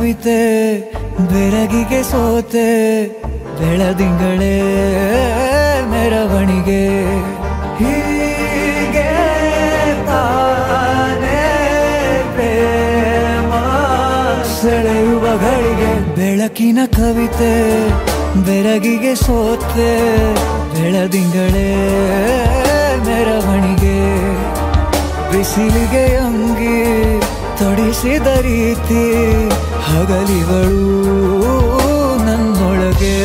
ಕವಿತೆ ಬೆರಗಿಗೆ ಸೋತೆ ಬೆಳದಿಂಗಳೇ ಮೆರವಣಿಗೆ ಹೀಗೆ ತಾನೇ ಪ್ರೇಮ ಸೆಳೆಯುವ ಗಳಿಗೆ ಬೆಳಕಿನ ಕವಿತೆ ಬೆರಗಿಗೆ ಸೋತೆ ಬೆಳದಿಂಗಳೇ ಮೆರವಣಿಗೆ ಬಿಸಿಲಿಗೆ ಅಂಗಿ ತೊಡಿಸಿದ ರೀತಿ ಹಗಲಿಗಳು ನನ್ನೊಳಗೆ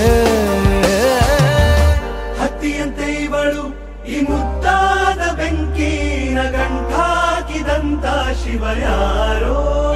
ಹತ್ತಿಯಂತೆ ಇವಳು ಈ ಮುದ್ದಾದ ಬೆಂಕಿನ ಗಂಟಾಕಿದಂತ ಶಿವ ಯಾರೋ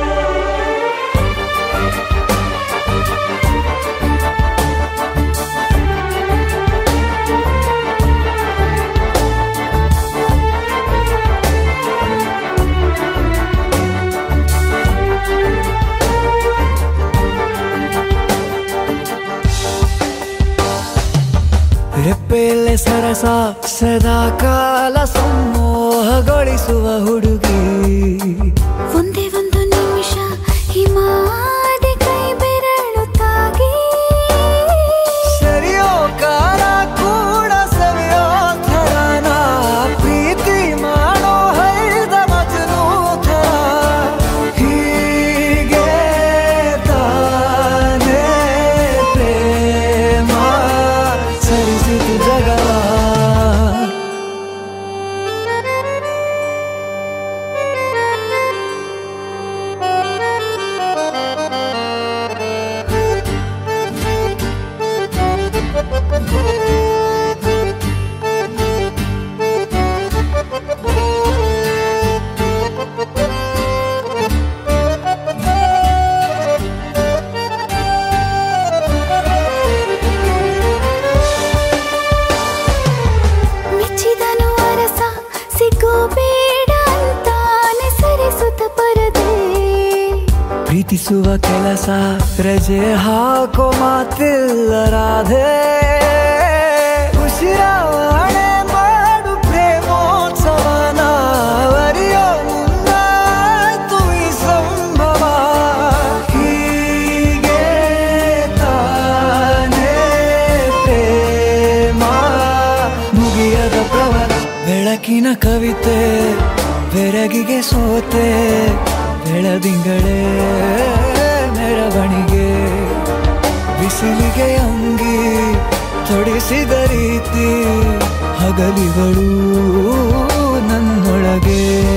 ರೆಪ್ಪೆಯಲ್ಲೇ ಸರಸ ಸದಾ ಕಾಲ ಸಂಮೋಹಗೊಳಿಸುವ ಹುಡುಗಿ ಒಂದೇ ಒಂದು ನಿಮಿಷ ಹಿಮಾದಿ ಕೈ ಬೆರಳು ತಾಗಿ ಸರಿಯೋ ಕಾಲ ಕೂಡ ಸವಿಯೋ ಥರನ ಪ್ರೀತಿ ಮಾಡೋ ಹೈದ ಮಜನು ಥರ ಹೀಗೆ ತಾನೇ ಪ್ರೇಮ ಸರಿಸಿತು ಜಗವ ಮೆಚ್ಚಿದನು ಅರಸ ಸಿಗೋಬೇಡ ಅಂತಾನೆ ಸರಿಸುತ್ತ ಪರದೆ ಪ್ರೀತಿಸುವ ಕೆಲಸ ರಜೆ ಹಾಕೋ ಮಾತಿಲ್ಲ ರಾಧೆ ಉಸಿರಾವಣೆ ಮಾಡು ಪ್ರೇಮೋತ್ಸವನ ಅರಿಯೋ ಮುಂದಾಯ್ತು ಈ ಸಂಭವ ಹೀಗೆ ತಾನೇ ಪ್ರೇಮ ಮುಗಿಯದ ಪ್ರವರ ಬೆಳಕಿನ ಕವಿತೆ ಬೆರಗಿಗೆ ಸೋತೆ ಬೆಳದಿಂಗಳೇ ಮೆರವಣಿಗೆ ಬಿಸಿಲಿಗೆ ಅಂಗಿ ತೊಡಿಸಿದ ರೀತಿ ಹಗಲಿಗಳು ನನ್ನೊಳಗೆ